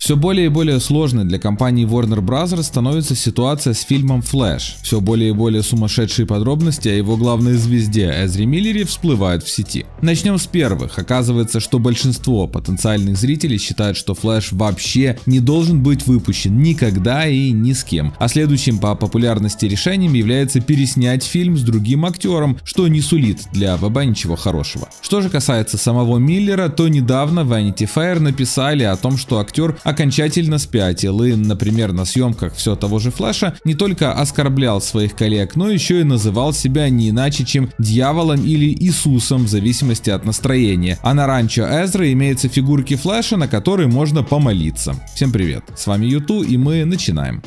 Все более и более сложной для компании Warner Bros. Становится ситуация с фильмом «Флэш». Все более и более сумасшедшие подробности о его главной звезде Эзре Миллере всплывают в сети. Начнем с первых. Оказывается, что большинство потенциальных зрителей считают, что «Флэш» вообще не должен быть выпущен никогда и ни с кем. А следующим по популярности решением является переснять фильм с другим актером, что не сулит для ВБ ничего хорошего. Что же касается самого Миллера, то недавно Vanity Fair написали о том, что актер окончательно спятил и, например, на съемках все того же «Флэша» не только оскорблял своих коллег, но еще и называл себя не иначе, чем дьяволом или Иисусом в зависимости от настроения. А на ранчо Эзры имеются фигурки Флэша, на которые можно помолиться. Всем привет, с вами Юту, и мы начинаем.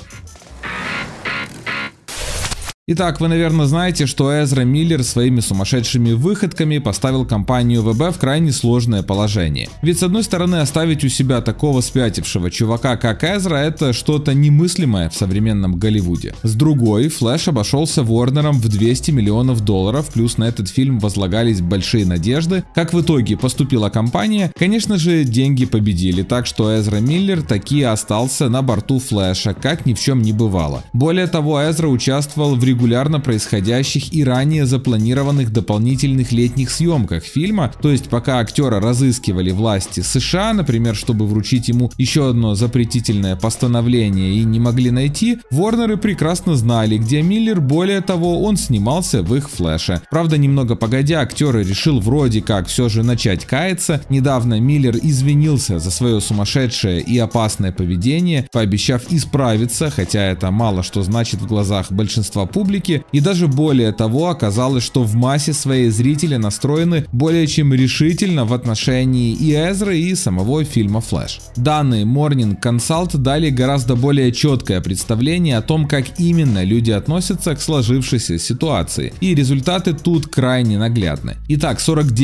Итак, вы, наверное, знаете, что Эзра Миллер своими сумасшедшими выходками поставил компанию ВБ в крайне сложное положение. Ведь с одной стороны, оставить у себя такого спятившего чувака, как Эзра, это что-то немыслимое в современном Голливуде. С другой, «Флэш» обошелся Ворнером в $200 миллионов, плюс на этот фильм возлагались большие надежды. Как в итоге поступила компания? Конечно же, деньги победили, так что Эзра Миллер таки остался на борту «Флэша», как ни в чем не бывало. Более того, Эзра участвовал в регулярно происходящих и ранее запланированных дополнительных летних съемках фильма, то есть пока актера разыскивали власти США, например, чтобы вручить ему еще одно запретительное постановление и не могли найти, Ворнеры прекрасно знали, где Миллер, более того, он снимался в их «Флэше». Правда, немного погодя, актер решил вроде как все же начать каяться. Недавно Миллер извинился за свое сумасшедшее и опасное поведение, пообещав исправиться, хотя это мало что значит в глазах большинства публики, и даже более того, оказалось, что в массе своей зрители настроены более чем решительно в отношении и Эзры, и самого фильма «Флэш». Данные Morning Consult дали гораздо более четкое представление о том, как именно люди относятся к сложившейся ситуации, и результаты тут крайне наглядны. Итак,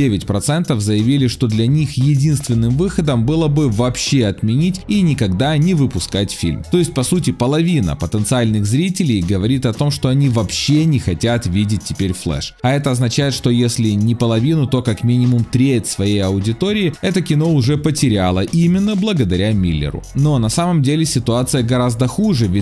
49% заявили, что для них единственным выходом было бы вообще отменить и никогда не выпускать фильм. То есть, по сути, половина потенциальных зрителей говорит о том, что они вообще не хотят видеть теперь «Флэш». А это означает, что если не половину, то как минимум треть своей аудитории это кино уже потеряло именно благодаря Миллеру. Но на самом деле ситуация гораздо хуже, ведь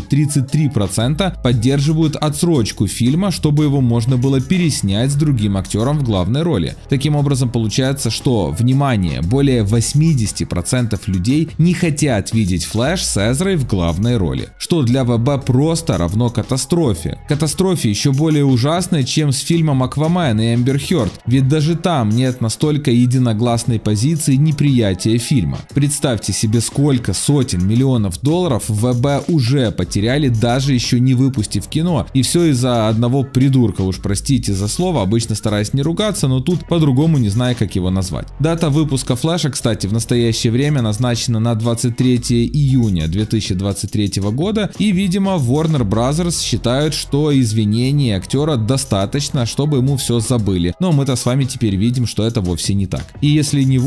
33% поддерживают отсрочку фильма, чтобы его можно было переснять с другим актером в главной роли. Таким образом, получается, что, внимание, более 80% людей не хотят видеть «Флэш» с Эзрой в главной роли, что для ВБ просто равно катастрофе. Катастрофе еще более ужасной, чем с фильмом «Аквамен» и Эмбер Хёрд, ведь даже там нет настолько единогласной позиции неприятия фильма. Представьте себе, сколько сотен миллионов долларов ВБ уже потеряли, даже еще не выпустив кино, и все из-за одного придурка, уж простите за слово, обычно стараюсь не ругаться, но тут по-другому не знаю, как его назвать. Дата выпуска «Флэша», кстати, в настоящее время назначена на 23 июня 2023 года, и, видимо, Warner Bros. Считают, что извинений актера достаточно, чтобы ему все забыли. Но мы-то с вами теперь видим, что это вовсе не так. И если не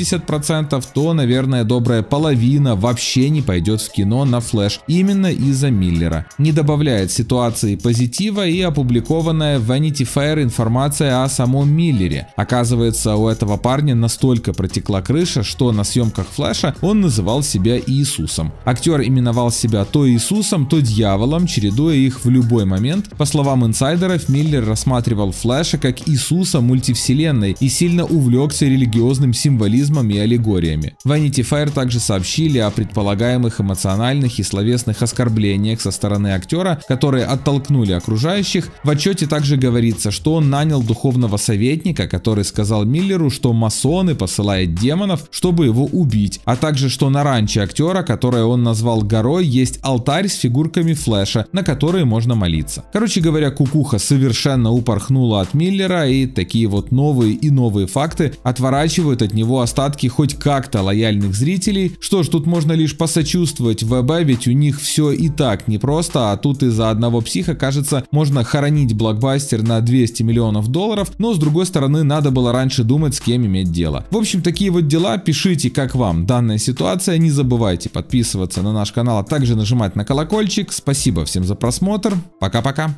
80%, то, наверное, добрая половина вообще не пойдет в кино на «Флэш» именно из-за Миллера. Не добавляет ситуации позитива и опубликованная в Vanity Fair информация о самом Миллере. Оказывается, у этого парня настолько протекла крыша, что на съемках «Флэша» он называл себя Иисусом. Актер именовал себя то Иисусом, то дьяволом, чередуя их в любой момент. По словам инсайдеров, Миллер рассматривал «Флэша» как Иисуса мультивселенной и сильно увлекся религиозным символизмом и аллегориями. Vanity Fair также сообщили о предполагаемых эмоциональных и словесных оскорблениях со стороны актера, которые оттолкнули окружающих. В отчете также говорится, что он нанял духовного советника, который сказал Миллеру, что масоны посылают демонов, чтобы его убить, а также что на ранчо актера, которое он назвал горой, есть алтарь с фигурками «Флэша», на которые можно молиться. Короче говоря, кукуха совершенно упорхнула от Миллера, и такие вот новые и новые факты отворачивают от него остатки хоть как-то лояльных зрителей. Что ж, тут можно лишь посочувствовать ВБ, ведь у них все и так непросто, а тут из-за одного психа, кажется, можно хоронить блокбастер на $200 миллионов, но с другой стороны, надо было раньше думать, с кем иметь дело. В общем, такие вот дела. Пишите, как вам данная ситуация, не забывайте подписываться на наш канал, а также нажимать на колокольчик. Спасибо всем за просмотр, пока-пока.